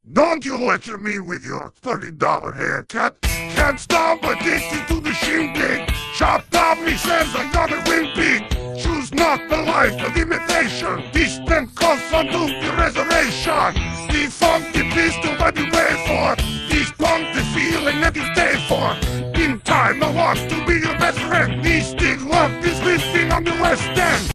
Don't you lecture me with your $30 haircut. Can't stop addicted to the shindig. Chopped off me says I got a win big. Choose not the life of imitation. Distant costs undo the reservation. The funky beast to what you pay for. This punk the feeling that you stay for. In time I want to be your best friend. This big love is lifting on the west end.